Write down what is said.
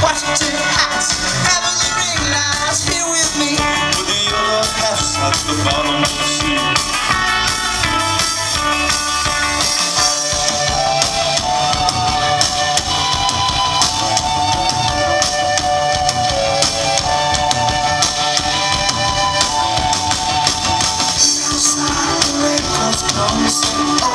Washington hats, having the ring lies here with me. With the other half's at the bottom of the sea. Outside the red clouds come,